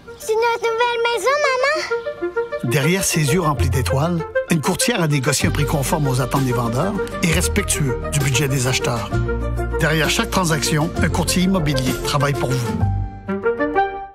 C'est notre nouvelle maison, maman? Derrière ses yeux remplis d'étoiles, une courtière a négocié un prix conforme aux attentes des vendeurs et respectueux du budget des acheteurs. Derrière chaque transaction, un courtier immobilier travaille pour vous.